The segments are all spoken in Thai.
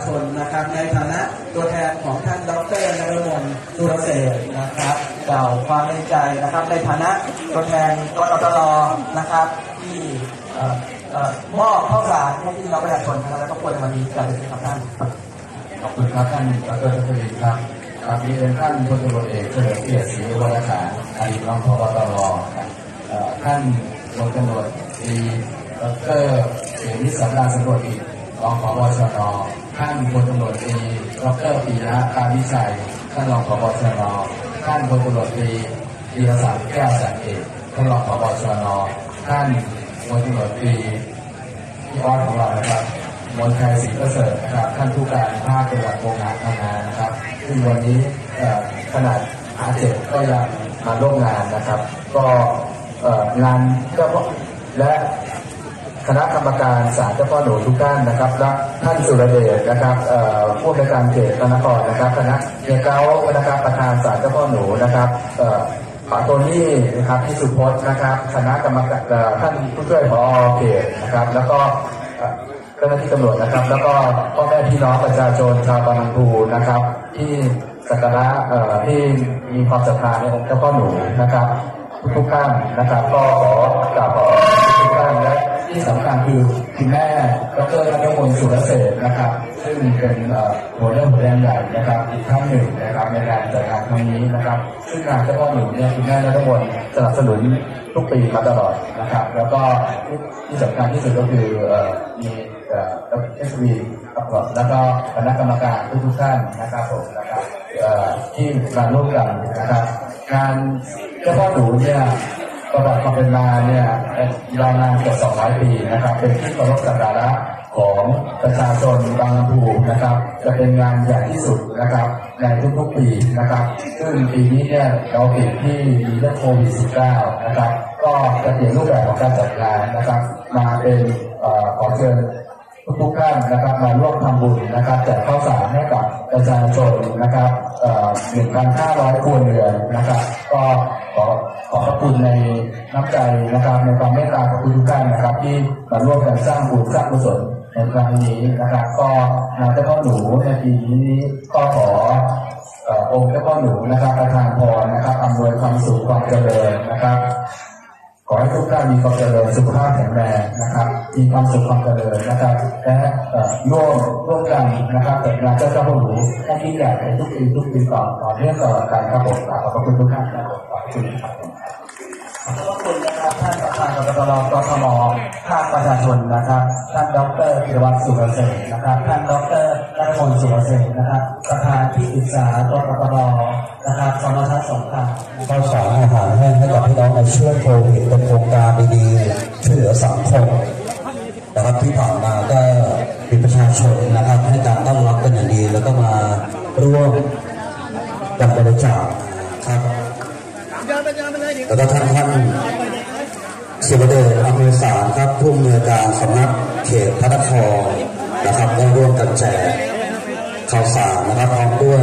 ชนนะครับในฐานะตัวแทนของท่านดร.นฤมลสุรเสฐนะครับกล่าวความในใจนะครับในฐานะตัวแทนกตร.นะครับที่มอบข้าวสารให้พี่น้องประชาชนนะครับและก็ควรในวันนี้กับท่านขอบคุณครับท่านดร.ชัชวินครับมีท่านพลตำรวจเอกเฉลิมเกียรติศรีวรขานอดีตรองผบ.ตร.ท่านพลตำรวจตรีดร.เสรีสำราญสำรวจอีกรองผบ.ชน.ท่านพลตำรวจตรีดร.ปีระ การวิชัยท่านรองผบ.ชน.ท่านพลตำรวจตรีธีรศักดิ์แก้วแสงเอกท่านรองผบ.ชน.ท่านพลตำรวจตรีพี่ออสของเรานะครับมนชัยศรีประเสริฐนะครับท่านผู้การภาคจังหวัดโรงงานทำงานนะครับซึ่งวันนี้ขนาดอา7ก็ยังมาร่วมงานนะครับก็งานก็และคณะกรรมการศาลเจ้าพ่อหนูทุกท่านนะครับและท่านสุรเดชนะครับผู้ในการเขตพระนครนะครับคณะเฮียเก้านะครับประธานศาลเจ้าพ่อหนูนะครับป๋าโทนี่นะครับที่สุพจน์นะครับคณะกรรมการท่านผู้ช่วยผอ.เขตนะครับแล้วก็เจ้าหน้าที่ตำรวจนะครับแล้วก็พ่อแม่พี่น้องประชาชนชาวบางปูนะครับที่สักการะที่มีความศรัทธาในองค์เจ้าพ่อหนูนะครับทุกท่านนะครับก็ขอกราบขอบทุกท่านและที่สำคัญคือคุณแม่ดร.นฤมลสุรเสฐนะครับซึ่งเป็นหัวเรื่องหัวแรงใหญ่นะครับอีกท่านหนึ่งนะครับในการจัดงานครั้งนี้นะครับซึ่งงานเจ้าพ่อหนูเนี่ยคุณแม่นฤมลสนับสนุนทุกปีมาตลอดนะครับแล้วก็ที่สำคัญที่สุดก็คือมีเอสวีครับแล้วก็คณะกรรมการทุกท่านนะครับผมนะครับที่มาร่วมกันนะครับงานเจ้าพ่อหนูเนี่ยประวัติความเป็นมาเนี่ยยาวนานกว่า200 ปีนะครับเป็นที่เคารพสักการะของประชาชนบางลำพูนะครับจะเป็นงานใหญ่ที่สุดนะครับในทุกๆปีนะครับซึ่งปีนี้เนี่ยเราติดที่มีเรื่องโควิด -19 นะครับก็จะเปลี่ยนรูปแบบของการจัดงานนะครับมาเป็นขอเชิญทุกท่านนะครับมาร่วมทำบุญนะครับแจกข้าวสารให้กับประชาชนนะครับ1,500 ครัวเรือนนะครับก็ขอบพระคุณในน้ำใจนะครับในความเมตตาของทุกท่านนะครับที่มาร่วมกันสร้างบุญสร้างกุศลในครั้งนี้นะครับก็งานเจ้าพ่อหนูในปีนี้ก็ขอองค์เจ้าพ่อหนูนะครับประทานพรนะครับอำนวยความสุขความเจริญนะครับขอให้ทุกท่านมีความเจริญสุขภาพแข็งแรงนะครับมีความสุขความเจริญนะครับและร่วมกันนะครับจัดงานเจ้าพ่อหนูให้ยิ่งใหญ่ในทุกปีต่อเนื่องตลอดกาลครับผมขอบคุณทุกท่านครับขอบคุณครับขอบคุณนะครับท่านประธานกตร.กทม.ภาคประชาชนนะครับท่านดร.ธีรวัตรสุรเสฐนะครับท่านดร.นฤมลสุรเสฐนะครับประธานที่ปรึกษากตร.นะครับสมช.สงขลาข้าวสารอาหารแห้งให้กับพี่น้องในช่วงโควิดเป็นโครงการดีๆช่วยเหลือสังคมนะครับที่ผ่านมาก็มีประชาชนนะครับให้การต้อนรับเป็นอย่างดีแล้วก็มาร่วมกันบริจาคครับแล้วก็ท่านศิวเดชอำนวยสารครับผู้อำนวยการสำนักเขตพระนครนะครับได้ร่วมกันแจกข้าวสารนะครับพร้อมด้วย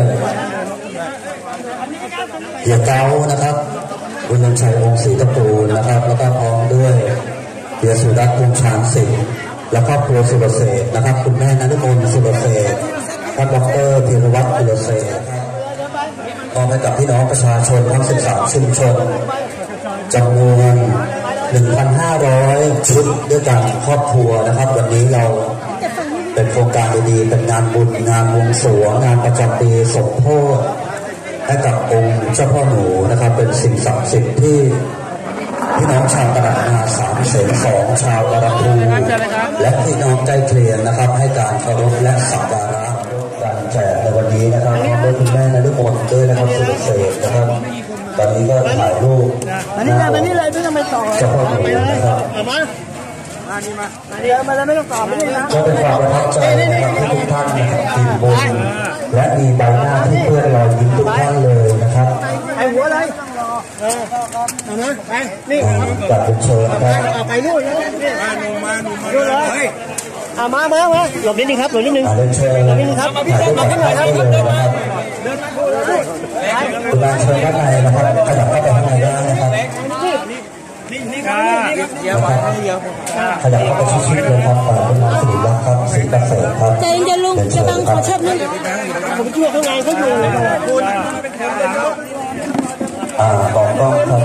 เฮียเก้านะครับบุญชัยองค์ศรีตะปูนนะครับแล้วก็พร้อมด้วยเฮียสุรัตน์พงษ์ชานสิงห์และครอบครัวสุรเสฐนะครับคุณแม่นฤมลสุรเสฐท่านดร.ธีรวัตรสุรเสฐมอบให้กับพี่น้องประชาชนทั้ง13ชุมชนจำนวน 1,500 ชุดด้วยกันครอบครัวนะครับวันนี้เราเป็นโครงการดีๆเป็นงานบุญงานวงสรวงงานประจำปีสมโภชให้กับองค์เจ้าพ่อหนูนะครับเป็นสิ่งศักดิ์สิทธิ์ที่พี่น้องชาวตลาดนา302ชาวกระพูและพี่น้องใกล้เคียงนะครับให้การเคารพและสักการะการแจกในวันนี้นะครับโดยคุณแม่นฤมลด้วยนะครับสุรเสฐนะครับตอนนี้ก็ถ่ายรูปมานี่เลยไม่ต้องไปต่อเจ้าพ่อหนูนะครับเดี๋ยวมาแล้วไม่ต้องต่อไม่ได้นะก็เป็นความประทับใจนะครับที่ทุกท่านนะครับทีมบุญและมีใบหน้าที่เพื่อนรอยยิ้มทุกท่านเลยนะครับไอ้หัวอะไรเอามาไปนี่จัดเป็นโชว์นะครับไปนู่นแล้วนี่มาดูเลยมาหลบนิดนึงครับหลบนิดนึงครับถ่ายรูปกับท่านได้เลยนะครับคุณนายเชิญด้านในนะครับขยับเข้าไปข้างในได้นะครับนี่ครับเดี๋ยวขยับเข้าไปชิดๆเลยครับคุณนายสิริรักษ์ครับศรีเกษมครับจะลุงจะบังครับชอบนั่นผมช่วยข้างในเขาอยู่คุณบอกกล้องครับ